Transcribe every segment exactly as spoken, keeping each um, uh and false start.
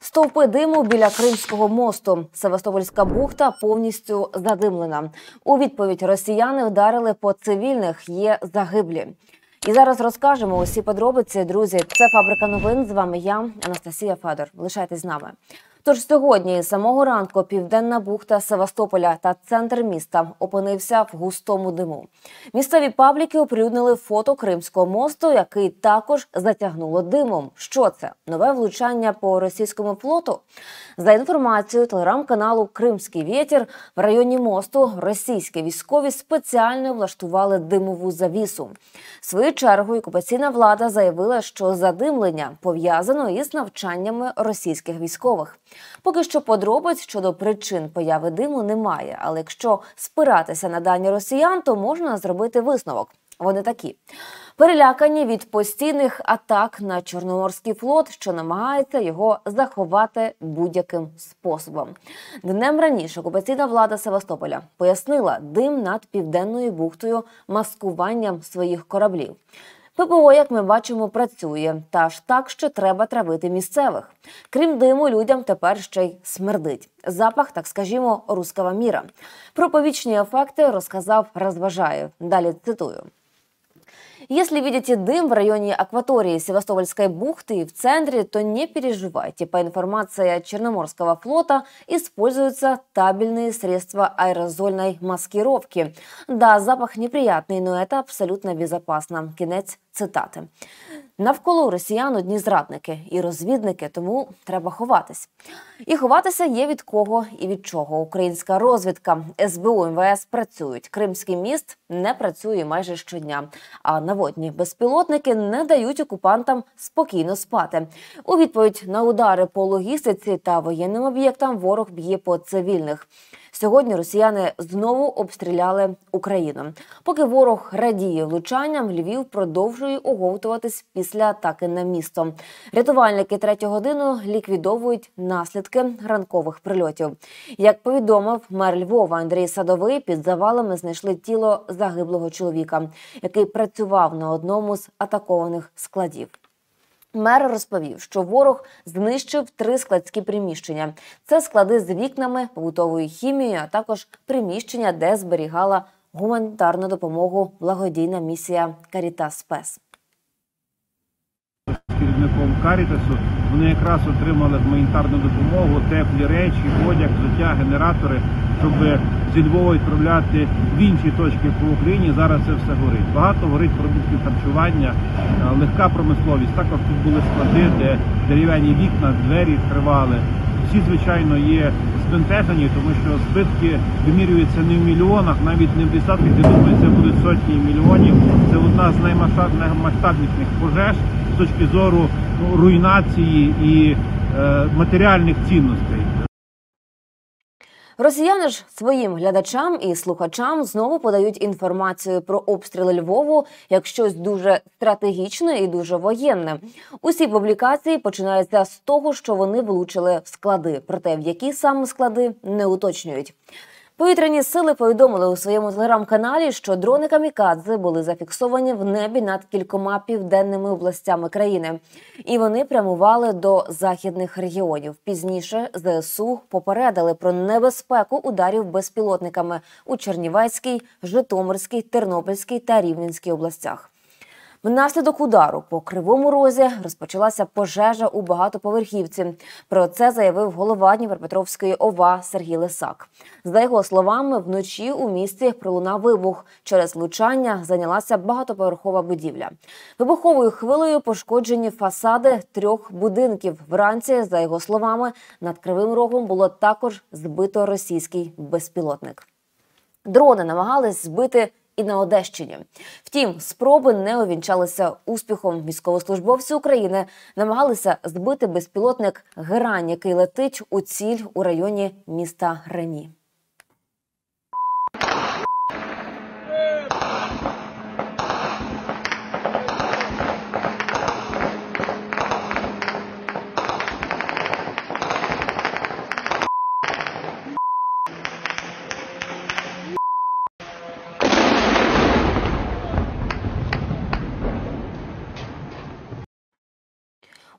Стовпи диму біля Кримського мосту. Севастопольська бухта повністю задимлена. У відповідь росіяни вдарили по цивільних, є загиблі. І зараз розкажемо усі подробиці, друзі. Це «Фабрика новин», з вами я, Анастасія Федор. Лишайтесь з нами. Тож сьогодні з самого ранку південна бухта Севастополя та центр міста опинився в густому диму. Місцеві пабліки оприлюднили фото Кримського мосту, який також затягнуло димом. Що це? Нове влучання по російському флоту? За інформацією телеграм-каналу «Кримський вітер», в районі мосту російські військові спеціально влаштували димову завісу. Своєю чергою окупаційна влада заявила, що задимлення пов'язано із навчаннями російських військових. Поки що подробиць щодо причин появи диму немає, але якщо спиратися на дані росіян, то можна зробити висновок. Вони такі. Перелякані від постійних атак на Чорноморський флот, що намагається його заховати будь-яким способом. Днем раніше окупаційна влада Севастополя пояснила дим над Південною бухтою маскуванням своїх кораблів. ППО, як ми бачимо, працює, та ж так, що треба травити місцевих. Крім диму, людям тепер ще й смердить. Запах, так скажімо, руского міра. Про побічні ефекти розказав Розважаєв. Далі цитую. Если видите дым в районе акватории Севастопольской бухты и в центре, то не переживайте. По информации Черноморского флота используются табельные средства аэрозольной маскировки. Да, запах неприятный, но это абсолютно безопасно. Кінець цитати. Навколо росіян одні зрадники і розвідники, тому треба ховатись. І ховатися є від кого і від чого. Українська розвідка, ес бе у, ем ве ес працюють. Кримський міст не працює майже щодня. А наводні безпілотники не дають окупантам спокійно спати. У відповідь на удари по логістиці та воєнним об'єктам ворог б'є по цивільних. Сьогодні росіяни знову обстріляли Україну. Поки ворог радіє влучанням, Львів продовжує оговтуватись після атаки на місто. Рятувальники третю годину ліквідовують наслідки ранкових прильотів. Як повідомив мер Львова Андрій Садовий, під завалами знайшли тіло загиблого чоловіка, який працював на одному з атакованих складів. Мер розповів, що ворог знищив три складські приміщення. Це склади з вікнами, побутовою хімією, а також приміщення, де зберігала гуманітарну допомогу благодійна місія «Карітас Спес». З керівником «Карітасу» вони якраз отримали гуманітарну допомогу, теплі речі, одяг, взуття, генератори, щоб зі Львова відправляти в інші точки по Україні. Зараз це все горить. Багато горить продуктів харчування, легка промисловість. Також тут були склади, де дерев'яні вікна, двері відкривали. Всі, звичайно, є збентежені, тому що збитки вимірюються не в мільйонах, навіть не в десятках, я думаю, це будуть сотні мільйонів. Це одна з наймасштабніших пожеж з точки зору ну, руйнації і е, матеріальних цінностей. Росіяни ж своїм глядачам і слухачам знову подають інформацію про обстріли Львову як щось дуже стратегічне і дуже воєнне. Усі публікації починаються з того, що вони влучили в склади, проте в які саме склади не уточнюють. Повітряні сили повідомили у своєму телеграм-каналі, що дрони «Камікадзе» були зафіксовані в небі над кількома південними областями країни. І вони прямували до західних регіонів. Пізніше зе ес у попередили про небезпеку ударів безпілотниками у Чернівецькій, Житомирській, Тернопільській та Рівненській областях. Внаслідок удару по Кривому Розі розпочалася пожежа у багатоповерхівці. Про це заявив голова Дніпропетровської о ва а Сергій Лисак. За його словами, вночі у місті пролунав вибух. Через влучання зайнялася багатоповерхова будівля. Вибуховою хвилею пошкоджені фасади трьох будинків. Вранці, за його словами, над Кривим Рогом було також збито російський безпілотник. Дрони намагались збити і на Одещині. Втім, спроби не увінчалися успіхом. Військовослужбовці України намагалися збити безпілотник «Герань», який летить у ціль у районі міста Рені.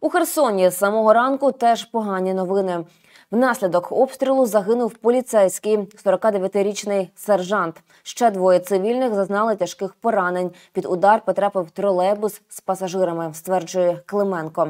У Херсоні з самого ранку теж погані новини. Внаслідок обстрілу загинув поліцейський, сорокадев'ятирічний сержант. Ще двоє цивільних зазнали тяжких поранень. Під удар потрапив тролейбус з пасажирами, стверджує Клименко.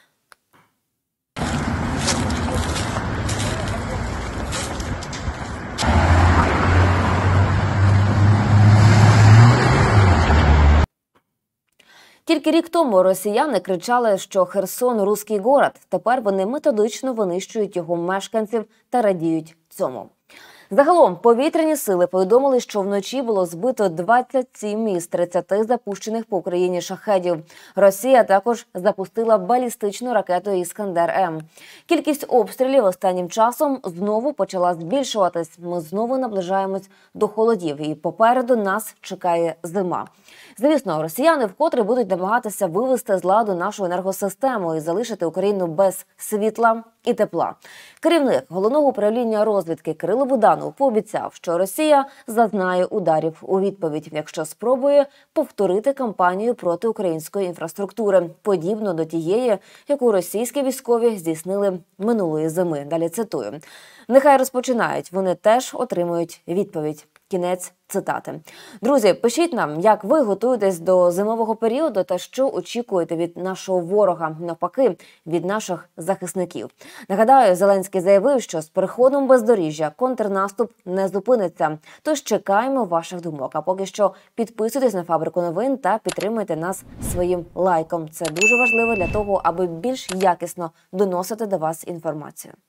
Тільки рік тому росіяни кричали, що Херсон – руський город. Тепер вони методично винищують його мешканців та радіють цьому. Загалом повітряні сили повідомили, що вночі було збито двадцять сім із тридцяти запущених по Україні шахедів. Росія також запустила балістичну ракету «Іскандер-М». Кількість обстрілів останнім часом знову почала збільшуватись. Ми знову наближаємось до холодів і попереду нас чекає зима. Звісно, росіяни вкотре будуть намагатися вивести з ладу нашу енергосистему і залишити Україну без світла і тепла. Керівник Головного управління розвідки Кирило Буданов пообіцяв, що Росія зазнає ударів у відповідь, якщо спробує повторити кампанію проти української інфраструктури, подібно до тієї, яку російські військові здійснили минулої зими. Далі цитую. «Нехай розпочинають, вони теж отримують відповідь». Кінець цитати. Друзі, пишіть нам, як ви готуєтесь до зимового періоду та що очікуєте від нашого ворога, навпаки, від наших захисників. Нагадаю, Зеленський заявив, що з переходом бездоріжжя контрнаступ не зупиниться. Тож чекаємо ваших думок. А поки що підписуйтесь на Фабрику новин та підтримуйте нас своїм лайком. Це дуже важливо для того, аби більш якісно доносити до вас інформацію.